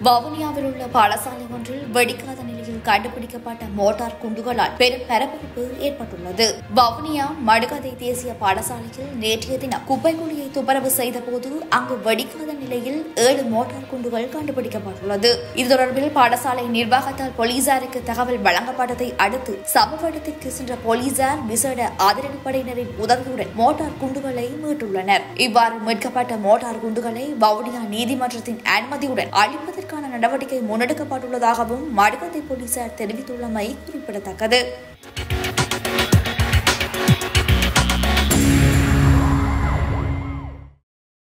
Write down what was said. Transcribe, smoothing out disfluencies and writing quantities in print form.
வவுனியாவில் உள்ள பாடசாலை ஒன்றில் வெடிக்காத நிலையில் கண்டுபிடிக்கப்பட்ட மோட்டார் குண்டுகளால் பெரும் பரபரப்பு ஏற்பட்டுள்ளது. வவுனியா மடுகதை தேசிய பாடசாலையில் நேற்றைய தினம் குப்பைக்குழியை துப்புரவு செய்தபோது அங்கு வெடிக்காத நிலையில் 7 மோட்டார் குண்டுகள் கண்டுபிடிக்கப்பட்டுள்ளது. இது தொடர்பில் பாடசாலை நிர்வாகத்தால் போலீசாருக்கு தகவல் வழங்கப்பட்டதை அடுத்து சம்பவ இடத்திற்கு சென்ற போலீசார் விசேட அதிரடிப்படையினரின் உதவியுடன் மோட்டார் குண்டுகளை மீட்டுள்ளனர். இவ்வாறு மீட்கப்பட்ட மோட்டார் குண்டுகளை வவுனியா நீதிமன்றத்தின் அனுமதியுடன் அழிப்பதற்கான நடவடிக்கை முன்னெடுக்கப்பட்டுள்ளதாகவும் மடுகதை போலீசார் தெரிவித்துள்ளமை குறிப்பிடத்தக்கது.